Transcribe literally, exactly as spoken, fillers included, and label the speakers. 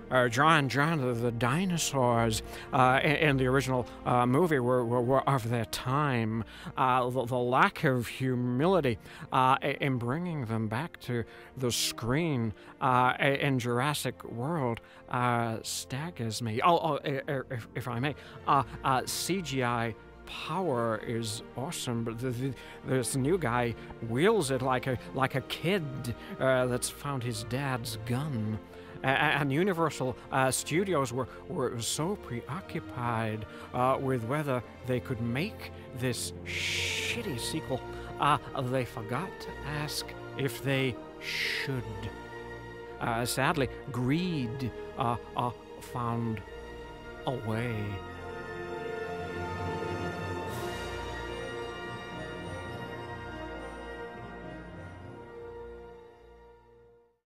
Speaker 1: uh, drawing, drawing the, the dinosaurs uh, in, in the original uh, movie were, were, were of their time. Uh, the, the lack of humility uh, in bringing them back to the screen uh, in Jurassic World uh, staggers me. Oh, oh if, if I may, uh, uh, C G I power is awesome, but the, the, this new guy wields it like a like a kid uh, that's found his dad's gun. Uh, and Universal uh, Studios were, were so preoccupied uh, with whether they could make this shitty sequel, uh, they forgot to ask if they should. Uh, sadly, greed uh, uh, found a way.